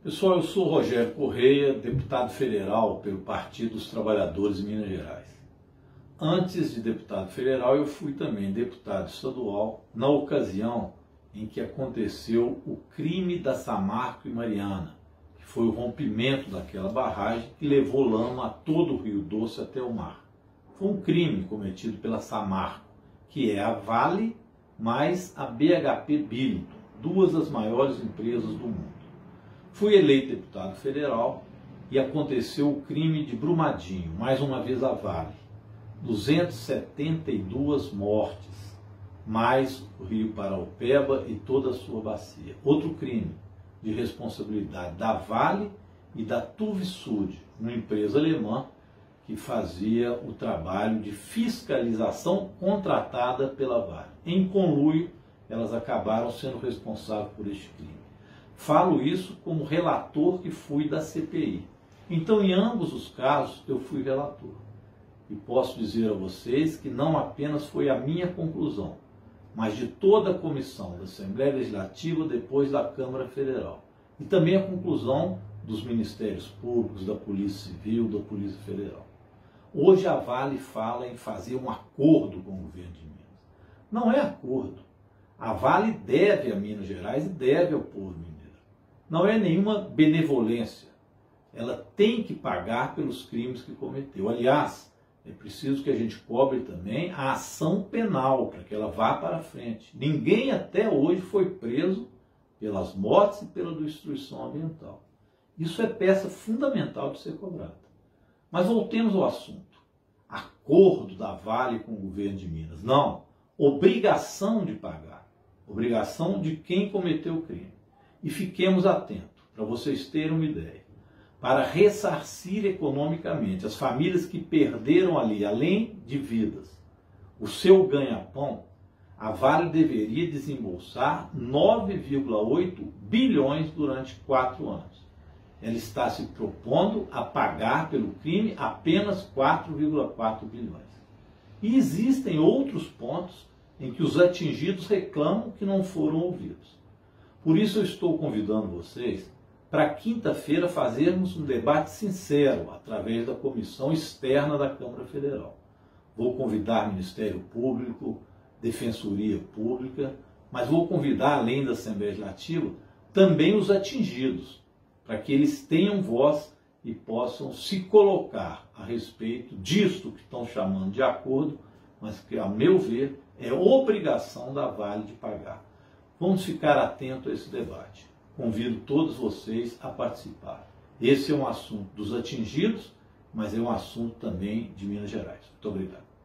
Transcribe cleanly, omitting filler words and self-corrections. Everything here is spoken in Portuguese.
Pessoal, eu sou Rogério Correia, deputado federal pelo Partido dos Trabalhadores de Minas Gerais. Antes de deputado federal, eu fui também deputado estadual na ocasião em que aconteceu o crime da Samarco e Mariana, que foi o rompimento daquela barragem que levou lama a todo o Rio Doce até o mar. Foi um crime cometido pela Samarco, que é a Vale mais a BHP Billiton, duas das maiores empresas do mundo. Fui eleito deputado federal e aconteceu o crime de Brumadinho, mais uma vez a Vale. 272 mortes, mais o Rio Paraopeba e toda a sua bacia. Outro crime de responsabilidade da Vale e da Tuvisud, uma empresa alemã que fazia o trabalho de fiscalização contratada pela Vale. Em conluio, elas acabaram sendo responsáveis por este crime. Falo isso como relator que fui da CPI. Então, em ambos os casos, eu fui relator. E posso dizer a vocês que não apenas foi a minha conclusão, mas de toda a comissão da Assembleia Legislativa depois da Câmara Federal. E também a conclusão dos Ministérios Públicos, da Polícia Civil, da Polícia Federal. Hoje a Vale fala em fazer um acordo com o governo de Minas. Não é acordo. A Vale deve a Minas Gerais e deve ao povo mineiro. Não é nenhuma benevolência. Ela tem que pagar pelos crimes que cometeu. Aliás, é preciso que a gente cobre também a ação penal, para que ela vá para frente. Ninguém até hoje foi preso pelas mortes e pela destruição ambiental. Isso é peça fundamental de ser cobrada. Mas voltemos ao assunto. Acordo da Vale com o governo de Minas. Não. Obrigação de pagar. Obrigação de quem cometeu o crime. E fiquemos atentos, para vocês terem uma ideia. Para ressarcir economicamente as famílias que perderam ali, além de vidas, o seu ganha-pão, a Vale deveria desembolsar 9,8 bilhões durante 4 anos. Ela está se propondo a pagar pelo crime apenas 4,4 bilhões. E existem outros pontos em que os atingidos reclamam que não foram ouvidos. Por isso eu estou convidando vocês para quinta-feira fazermos um debate sincero através da comissão externa da Câmara Federal. Vou convidar Ministério Público, Defensoria Pública, mas vou convidar, além da Assembleia Legislativa, também os atingidos, para que eles tenham voz e possam se colocar a respeito disto que estão chamando de acordo, mas que, a meu ver, é obrigação da Vale de pagar. Vamos ficar atentos a esse debate. Convido todos vocês a participar. Esse é um assunto dos atingidos, mas é um assunto também de Minas Gerais. Muito obrigado.